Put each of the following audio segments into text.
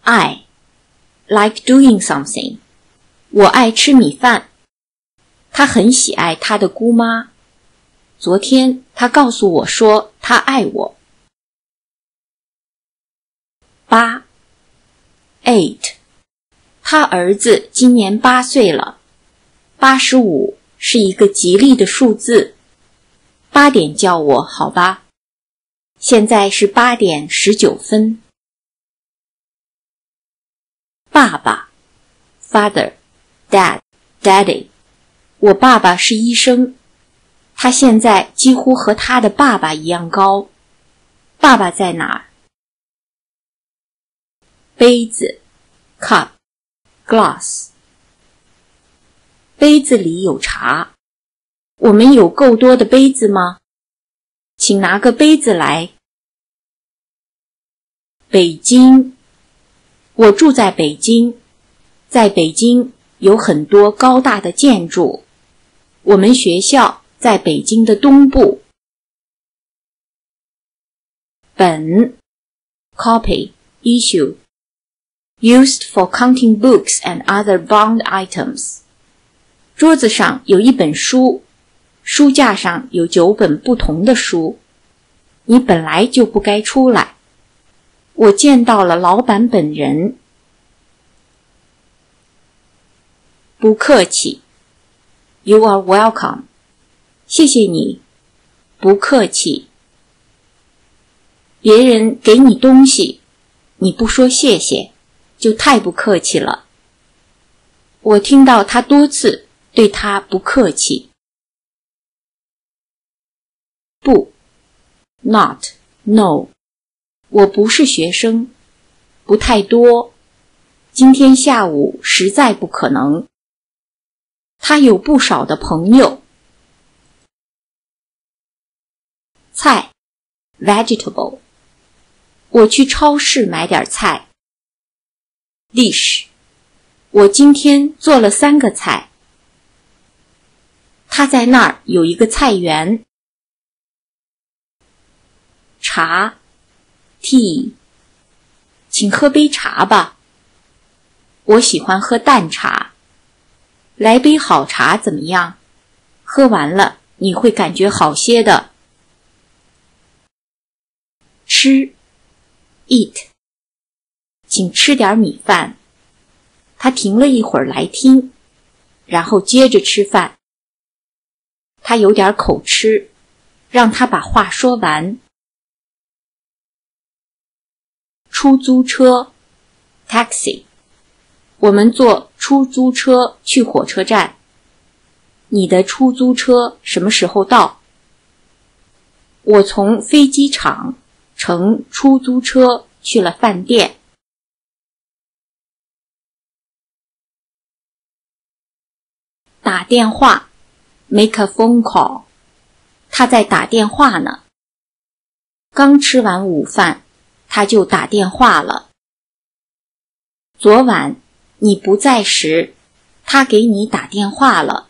I like doing something. 我爱吃米饭。他很喜爱他的姑妈。昨天他告诉我说他爱我。8 8他儿子今年8岁了。85是一个吉利的数字。8点叫我好吧。现在是8点19分。爸爸 Father Dad Daddy 我爸爸是医生。他现在几乎和他的爸爸一样高。爸爸在哪儿？杯子 Cup Glass 杯子里有茶。我们有够多的杯子吗？请拿个杯子来。北京我住在北京。在北京有很多高大的建筑。我们学校在北京的东部。本 Copy Issue Used for counting books and other bound items. 桌子上有一本书，书架上有9本不同的书。你本来就不该出来。我见到了老板本人。不客气。You are welcome. 谢谢你。不客气。别人给你东西，你不说谢谢，就太不客气了。我听到他多次对他不客气。不 Not No 我不是学生。不太多。今天下午实在不可能。他有不少的朋友。菜 Vegetable 我去超市买点菜。Dish 我今天做了3个菜。他在那儿有一个菜园。茶 Tea 请喝杯茶吧。我喜欢喝淡茶。来杯好茶怎么样？喝完了你会感觉好些的。吃 Eat 请吃点米饭。他停了一会儿来听，然后接着吃饭。他有点口吃，让他把话说完。出租车 Taxi 我们坐出租车去火车站。你的出租车什么时候到？我从飞机场乘出租车去了饭店。打电话 Make a phone call 他在打电话呢。刚吃完午饭他就打电话了。昨晚你不在时，他给你打电话了。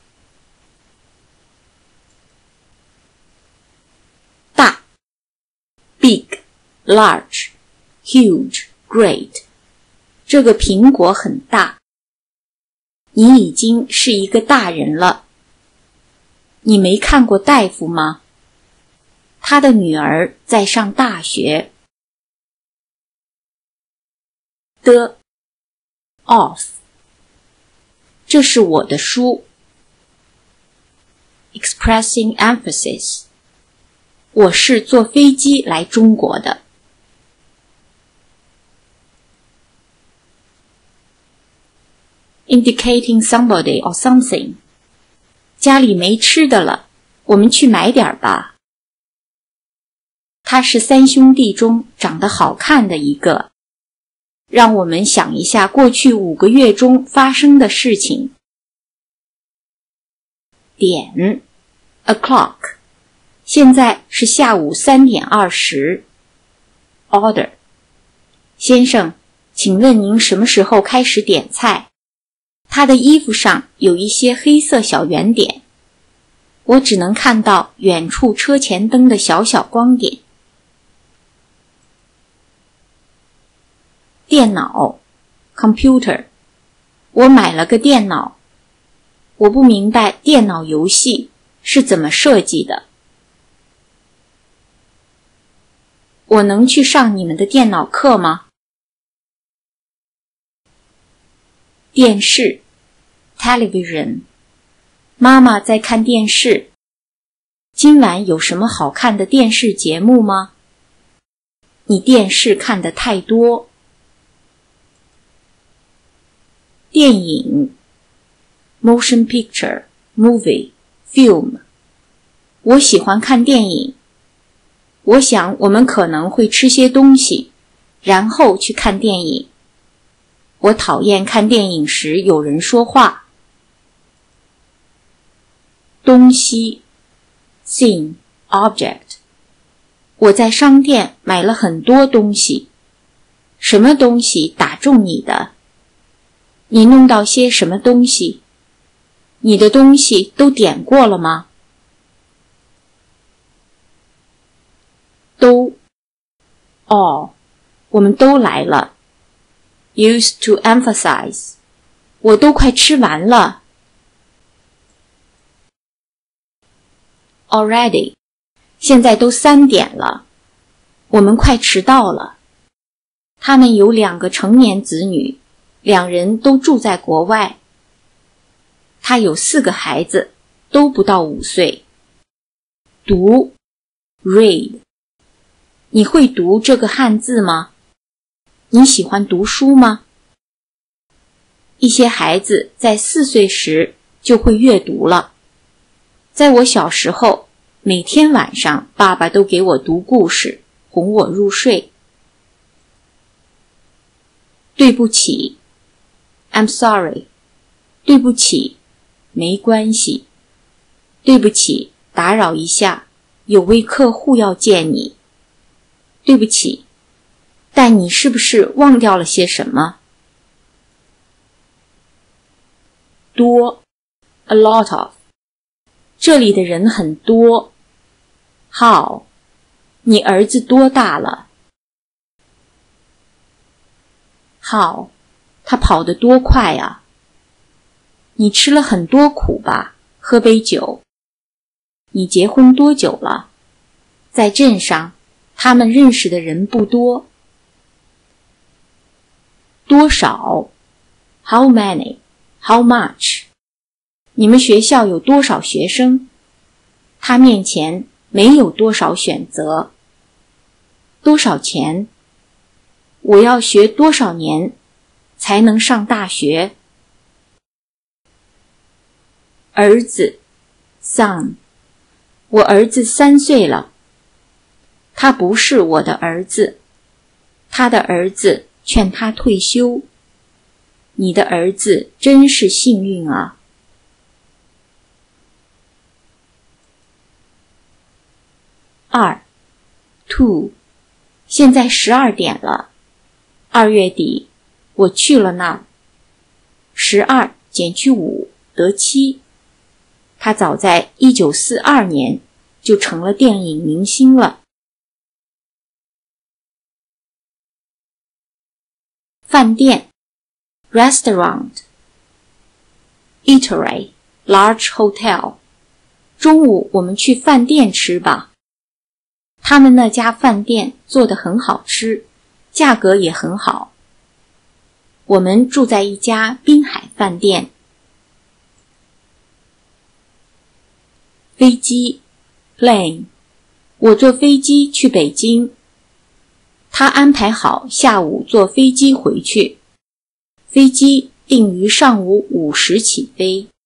大 Big, large, huge, great 这个苹果很大。你已经是一个大人了。你没看过大夫吗？他的女儿在上大学。的 Off 这是我的书。Expressing emphasis 我是坐飞机来中国的。Indicating somebody or something 家里没吃的了，我们去买点吧。他是3兄弟中长得好看的一个。让我们想一下过去5个月中发生的事情。点 o'clock 现在是下午3点20。Order 先生，请问您什么时候开始点菜？他的衣服上有一些黑色小圆点。我只能看到远处车前灯的小小光点。电脑 computer， 我买了个电脑。我不明白电脑游戏是怎么设计的。我能去上你们的电脑课吗？电视 television， 妈妈在看电视。今晚有什么好看的电视节目吗？你电视看得太多。电影 motion picture, movie, film， 我喜欢看电影。我想我们可能会吃些东西，然后去看电影。我讨厌看电影时有人说话。东西 thing, object， 我在商店买了很多东西。什么东西打中你的？你弄到些什么东西？你的东西都点过了吗？都 all， 我们都来了。Used to emphasize， 我都快吃完了。Already， 现在都3点了，我们快迟到了。他们有2个成年子女，2人都住在国外。他有4个孩子，都不到5岁。读 read， 你会读这个汉字吗？你喜欢读书吗？一些孩子在4岁时就会阅读了。在我小时候，每天晚上爸爸都给我读故事，哄我入睡。对不起 I'm sorry， 对不起没关系，对不起打扰一下，有位客户要见你。对不起，但你是不是忘掉了些什么？多 a lot of， 这里的人很多。How， 你儿子多大了？ How， 他跑得多快啊！你吃了很多苦吧？喝杯酒。你结婚多久了？在镇上，他们认识的人不多。多少 How many, how much， 你们学校有多少学生？他面前没有多少选择。多少钱？我要学多少年才能上大学？儿子 son， 我儿子3岁了。他不是我的儿子，他的儿子劝他退休。你的儿子真是幸运啊。2 2， 现在12点了。2月底我去了那儿。12减去5得7。他早在1942年就成了电影明星了。饭店 restaurant， eatery, large hotel， 中午我们去饭店吃吧。他们那家饭店做得很好吃，价格也很好。我们住在一家滨海饭店。飞机 plane， 我坐飞机去北京。他安排好下午坐飞机回去。飞机定于上午5时起飞。